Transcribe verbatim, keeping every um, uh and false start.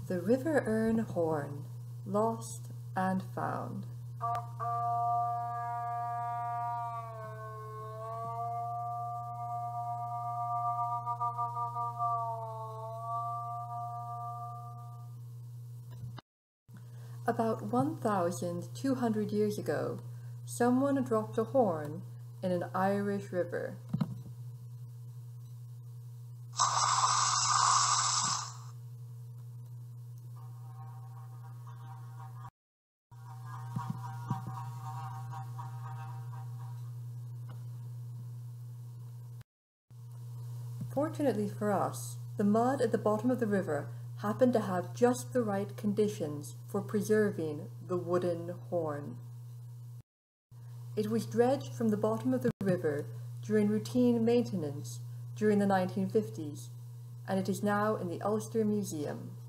The River Erne horn, lost and found. About one thousand two hundred years ago, someone dropped a horn in an Irish river. Fortunately for us, the mud at the bottom of the river happened to have just the right conditions for preserving the wooden horn. It was dredged from the bottom of the river during routine maintenance during the nineteen fifties, and it is now in the Ulster Museum.